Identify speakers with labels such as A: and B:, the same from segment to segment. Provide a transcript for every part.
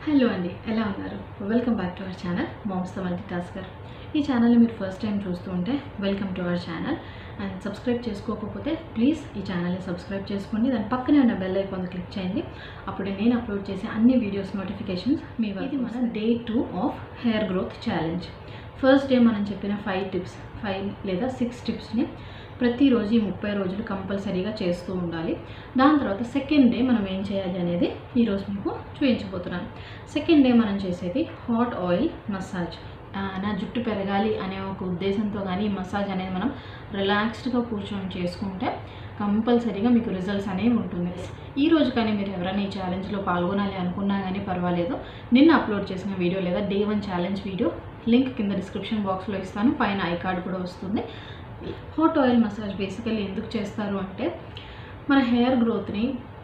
A: Hello అండి, ఎలా ఉన్నారు? Welcome back to our channel moms the multitasker. ఈ ఛానల్ని మీరు ఫస్ట్ టైం చూస్తూ ఉంటే welcome to our channel. And subscribe చేసుకోకపోతే ప్లీజ్ ఈ ఛానల్ని సబ్స్క్రైబ్ చేసుకోండి. దాని పక్కనే ఉన్న బెల్ ఐకాన్ క్లిక్ చేయండి. అప్పుడే నేను అప్లోడ్ చేసే అన్ని వీడియోస్ నోటిఫికేషన్స్ మీ వరకు. ఇది మన day 2 of hair growth challenge. First day మనం చెప్పిన 5 లేదా 6 టిప్స్ని ప్రతిరోజు ఈ 30 రోజులు కంపల్సరీగా చేస్తూ ఉండాలి. దాని తర్వాత సెకండ్ డే మనం ఏం చేయాలి అనేది ఈరోజు మీకు చూపించబోతున్నాను. సెకండ్ డే మనం చేసేది హాట్ ఆయిల్ మసాజ్. నా జుట్టు పెరగాలి అనే ఒక ఉద్దేశంతో కానీ ఈ మసాజ్ అనేది మనం రిలాక్స్డ్గా కూర్చొని చేసుకుంటే కంపల్సరీగా మీకు రిజల్ట్స్ అనేవి ఉంటుంది. ఈరోజు కానీ మీరు ఎవరైనా ఈ ఛాలెంజ్లో పాల్గొనాలి అనుకున్నా కానీ పర్వాలేదు, నిన్న అప్లోడ్ చేసిన వీడియో లేదా డే 1 ఛాలెంజ్ వీడియో లింక్ కింద డిస్క్రిప్షన్ బాక్స్లో ఇస్తాను, పైన ఐ కార్డ్ కూడా వస్తుంది. హాట్ ఆయిల్ మసాజ్ బేసికల్లీ ఎందుకు చేస్తారు అంటే మన హెయిర్ గ్రోత్ని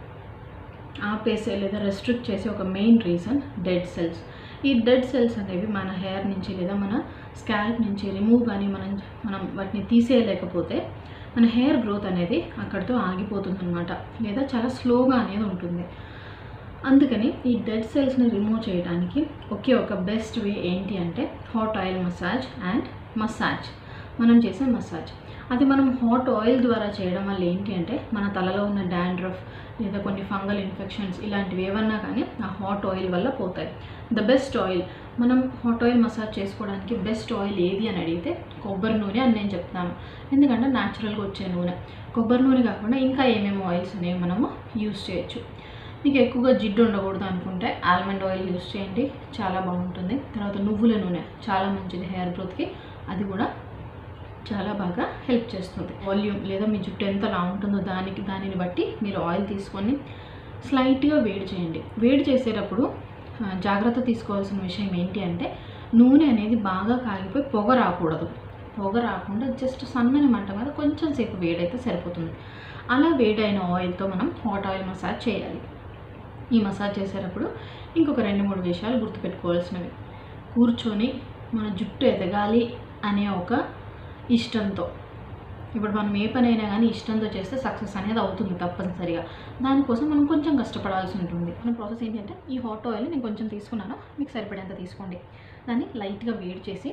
A: ఆపేసే లేదా రెస్ట్రిక్ట్ చేసే ఒక మెయిన్ రీజన్ డెడ్ సెల్స్. ఈ డెడ్ సెల్స్ అనేవి మన హెయిర్ నుంచి లేదా మన స్కాల్ప్ నుంచి రిమూవ్ కానీ మనం వాటిని తీసేయలేకపోతే మన హెయిర్ గ్రోత్ అనేది అక్కడితో ఆగిపోతుంది అనమాట, లేదా చాలా స్లోగా అనేది ఉంటుంది. అందుకని ఈ డెడ్ సెల్స్ని రిమూవ్ చేయడానికి ఒకే ఒక బెస్ట్ వే ఏంటి అంటే hot oil massage and massage. మనం చేసే మసాజ్ అది మనం హాట్ ఆయిల్ ద్వారా చేయడం వల్ల ఏంటి అంటే మన తలలో ఉన్న డాండ్రఫ్ లేదా కొన్ని ఫంగల్ ఇన్ఫెక్షన్స్ ఇలాంటివి ఏమన్నా కానీ ఆ హాట్ ఆయిల్ వల్ల పోతాయి. ద బెస్ట్ ఆయిల్, మనం హాట్ ఆయిల్ మసాజ్ చేసుకోవడానికి బెస్ట్ ఆయిల్ ఏది అని అడిగితే కొబ్బరి నూనె అని నేను చెప్తాను. ఎందుకంటే న్యాచురల్గా వచ్చే నూనె. కొబ్బరి నూనె కాకుండా ఇంకా ఏమేమి ఆయిల్స్ అనేవి మనము యూస్ చేయొచ్చు. మీకు ఎక్కువగా జిడ్డు ఉండకూడదు అనుకుంటే ఆల్మండ్ ఆయిల్ యూస్ చేయండి, చాలా బాగుంటుంది. తర్వాత నువ్వుల నూనె చాలా మంచిది హెయిర్ గ్రోత్కి, అది కూడా చాలా బాగా హెల్ప్ చేస్తుంది. వాల్యూమ్ లేదా మీ జుట్టు ఎంత లా ఉంటుందో దానిని బట్టి మీరు ఆయిల్ తీసుకొని స్లైట్గా వేడి చేయండి. వేడి చేసేటప్పుడు జాగ్రత్త తీసుకోవాల్సిన విషయం ఏంటి అంటే నూనె అనేది బాగా కాగిపోయి పొగ రాకూడదు. పొగ రాకుండా జస్ట్ సన్నని మంట మీద కొంచెం సేపు వేడైతే సరిపోతుంది. అలా వేడైన ఆయిల్తో మనం హాట్ ఆయిల్ మసాజ్ చేయాలి. ఈ మసాజ్ చేసేటప్పుడు ఇంకొక 2-3 విషయాలు గుర్తుపెట్టుకోవాల్సినవి. కూర్చొని మన జుట్టు ఎదగాలి అనే ఒక ఇష్టంతో, ఇప్పుడు మనం ఏ పనైనా కానీ ఇష్టంతో చేస్తే సక్సెస్ అనేది అవుతుంది తప్పనిసరిగా. దానికోసం మనం కొంచెం కష్టపడాల్సి ఉంటుంది. మన ప్రాసెస్ ఏంటంటే ఈ హాట్ ఆయిల్ నేను కొంచెం తీసుకున్నాను, మీకు సరిపడేంత తీసుకోండి. దాన్ని లైట్గా వేడి చేసి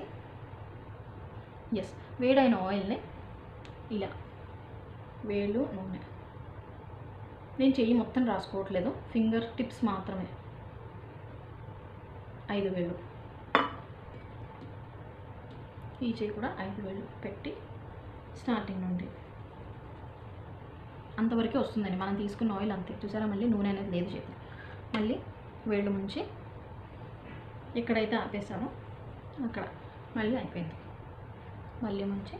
A: వేడైన ఆయిల్ని ఇలా వేళ్ళు నూనె, నేను చెయ్యి మొత్తం రాసుకోవట్లేదు, ఫింగర్ టిప్స్ మాత్రమే. 5 వేళ్ళు, ఈ చెయ్యి కూడా 5 వేళ్ళు పెట్టి స్టార్టింగ్ నుండి అంతవరకే వస్తుందండి మనం తీసుకున్న ఆయిల్ అంతే. చూసారా, మళ్ళీ నూనె అనేది లేదు చెప్పి మళ్ళీ వేళ్ళు ముంచి ఎక్కడైతే ఆపేసామో అక్కడ మళ్ళీ అయిపోయింది. మళ్ళీ ముంచి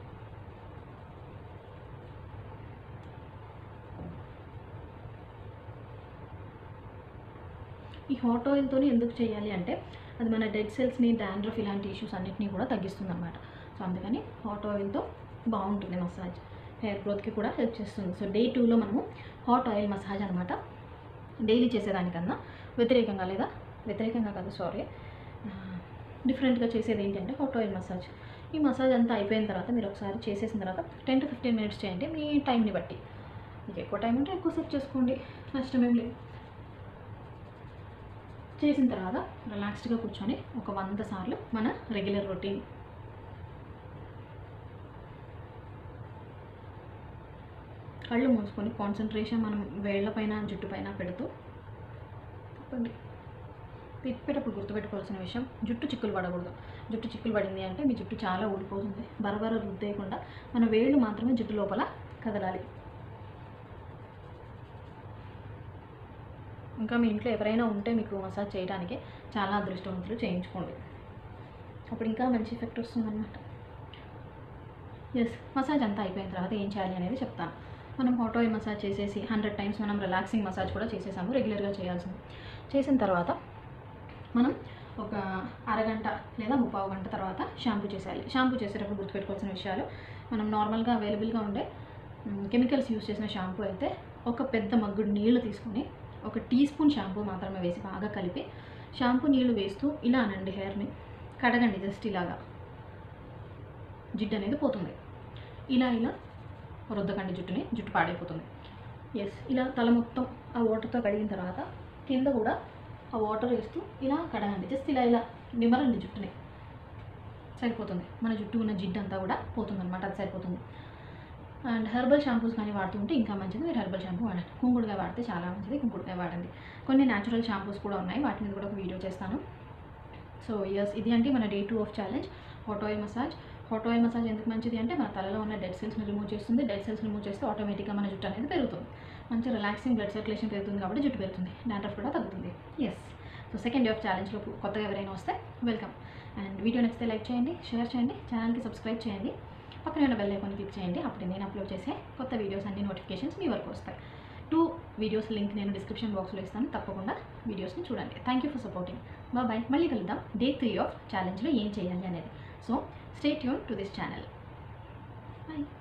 A: ఈ హాట్ ఆయిల్తో ఎందుకు చేయాలి అంటే అది మన డెడ్ సెల్స్ని, డాండ్రఫ్ ఇలాంటి ఇష్యూస్ అన్నిటినీ కూడా తగ్గిస్తుంది అన్నమాట. సో అందుకని హాట్ ఆయిల్తో బాగుంటుంది మసాజ్, హెయిర్ గ్రోత్కి కూడా హెల్ప్ చేస్తుంది. సో డే 2లో మనము హాట్ ఆయిల్ మసాజ్ అనమాట. డైలీ చేసేదానికన్నా వ్యతిరేకంగా కాదు, డిఫరెంట్గా చేసేది ఏంటంటే హాట్ ఆయిల్ మసాజ్. ఈ మసాజ్ అంతా అయిపోయిన తర్వాత మీరు ఒకసారి చేసేసిన తర్వాత 10 to 15 minutes చేయండి, మీ టైంని బట్టి. మీకు ఎక్కువ టైం ఉంటే ఎక్కువ సెట్ చేసుకోండి, నష్టమేం లేదు. చేసిన తర్వాత రిలాక్స్డ్గా కూర్చొని ఒక 100 సార్లు మన రెగ్యులర్ రొటీన్. కళ్ళు మూసుకొని కాన్సన్ట్రేషన్ మనం వేళ్లపైన జుట్టుపైన పెడుతూ తిప్పండి. తిప్పేటప్పుడు గుర్తుపెట్టుకోవాల్సిన విషయం, జుట్టు చిక్కులు పడకూడదు. జుట్టు చిక్కులు పడింది అంటే మీ జుట్టు చాలా ఊడిపోతుంది. బరబర రుద్దేయకుండా మన వేళ్ళు మాత్రమే జుట్టు లోపల కదలాలి. ఇంకా మీ ఇంట్లో ఎవరైనా ఉంటే మీకు మసాజ్ చేయడానికి చాలా అదృష్టవంతులు, చేయించుకోండి, అప్పుడు ఇంకా మంచి ఎఫెక్ట్ వస్తుందన్నమాట. మసాజ్ అంతా అయిపోయిన తర్వాత ఏం చేయాలి అనేది చెప్తాను. మనం హాట్ ఆయిల్ మసాజ్ చేసేసి 100 times మనం రిలాక్సింగ్ మసాజ్ కూడా చేసేసాము, రెగ్యులర్గా చేయాల్సింది. చేసిన తర్వాత మనం ఒక అరగంట లేదా 3/4 గంట తర్వాత షాంపూ చేసేయాలి. షాంపూ చేసేటప్పుడు గుర్తుపెట్టుకోవాల్సిన విషయాలు, మనం నార్మల్గా అవైలబుల్గా ఉండే కెమికల్స్ యూస్ చేసిన షాంపూ అయితే ఒక పెద్ద మగ్గుడు నీళ్లు తీసుకొని 1 టీ స్పూన్ షాంపూ మాత్రమే వేసి బాగా కలిపి షాంపూ నీళ్ళు వేస్తూ ఇలా అనండి, హెయిర్ని కడగండి. జస్ట్ ఇలాగా జిడ్డు అనేది పోతుంది. ఇలా రుద్దకండి జుట్టుని, జుట్టు పాడైపోతుంది. ఇలా తల మొత్తం ఆ వాటర్తో కడిగిన తర్వాత కింద కూడా ఆ వాటర్ వేస్తూ ఇలా కడగండి. జస్ట్ ఇలా నిమరండి జుట్టుని, సరిపోతుంది. మన జుట్టు ఉన్న జిడ్డు అంతా కూడా పోతుందన్నమాట, అది సరిపోతుంది. అండ్ హెర్బల్ షాంపూస్ కానీ వాడుతూ ఉంటే ఇంకా మంచిది. మీరు హెర్బల్ షాంపూ వాడండి. కుంకుడుకాయ వాడితే చాలా మంచిది, కుంకుడుకాయ వాడండి. కొన్ని న్యాచురల్ షాంపూస్ కూడా ఉన్నాయి, వాటి మీద కూడా ఒక వీడియో చేస్తాను. సో ఎస్, ఇది అంటే మన day 2 of challenge, hot oil massage. Hot oil massage ఎందుకు మంచిది అంటే మన తలలో ఉన్న డెడ్ సెల్స్ని రిమూవ్ చేస్తుంది. డెడ్ సెల్స్ రిమూవ్ చేస్తే ఆటోమేటిక్గా మన జుట్టు అనేది పెరుగుతుంది. మంచి రిలాక్సింగ్ బ్లడ్ సర్క్యులేషన్ పెరుగుతుంది కాబట్టి జుట్టు పెరుగుతుంది, డాండ్రఫ్ కూడా తగ్గుతుంది. Yes, so second day of ఛాలెంజ్లో కొత్తగా ఎవరైనా వస్తే వెల్కమ్. అండ్ వీడియో నచ్చితే లైక్ చేయండి, షేర్ చేయండి, ఛానల్కి సబ్స్క్రైబ్ చేయండి, పక్కన ఉన్న బెల్ ఐకాన్ క్లిక్ చేయండి. అప్పుడు నేను అప్లోడ్ చేసే కొత్త వీడియోస్ అన్ని నోటిఫికేషన్స్ మీ వరకు వస్తాయి. 2 వీడియోస్ లింక్ నేను డిస్క్రిప్షన్ బాక్స్లో ఇస్తాను, తప్పకుండా వీడియోస్ని చూడండి. Thank you for supporting. Bye. మళ్ళీ కలుద్దాం డే 3 ఆఫ్ ఛాలెంజ్లో ఏం చేయాలి అనేది. So stay tune to this channel. Bye.